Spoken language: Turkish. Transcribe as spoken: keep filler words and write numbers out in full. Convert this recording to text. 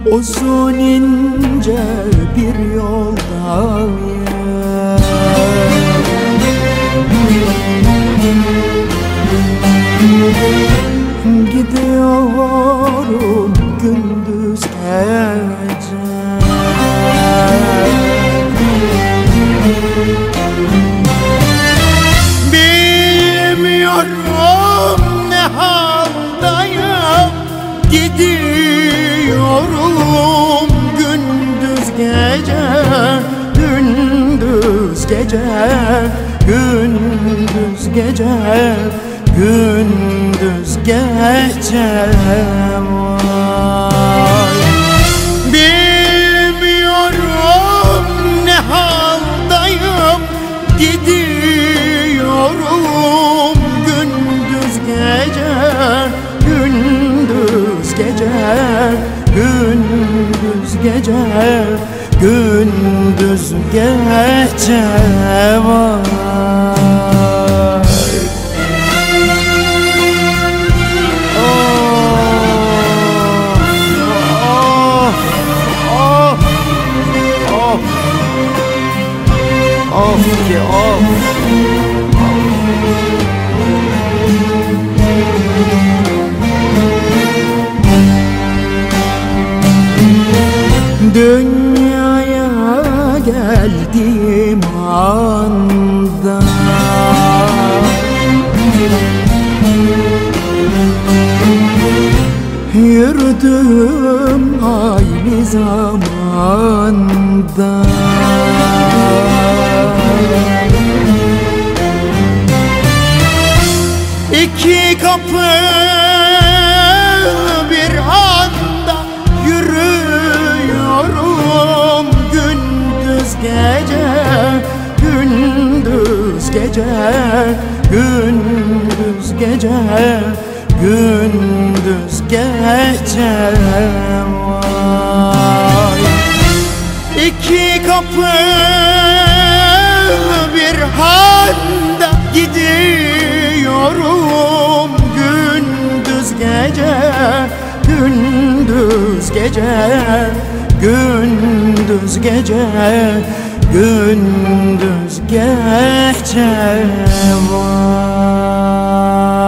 Uzun ince bir yoldayım, gidiyorum gündüz gece. Bilmiyorum ne haldayım, gidiyorum gündüz gece, gündüz gece, gündüz gece, gündüz gece. Vay. Bilmiyorum ne haldayım, gidiyorum gündüz gece, gündüz gece, gündüz gece, gündüz gece. Vay. Of ki of. Dünyaya geldiğim anda yürüdüm aynı zamanda. İki kapı bir anda yürüyorum gündüz gece, gündüz gece, gündüz gece, gündüz gece. Vay. İki kapı bir anda gidiyorum gündüz gece, gündüz gece, gündüz gece, gündüz gece. Vay.